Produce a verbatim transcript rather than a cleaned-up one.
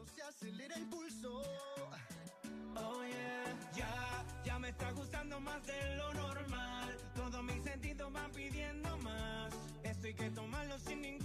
se acelera el pulso. Oh yeah, ya, ya me está gustando más de lo normal. Todos mis sentidos van pidiendo más. Esto hay que tomarlo sin ningún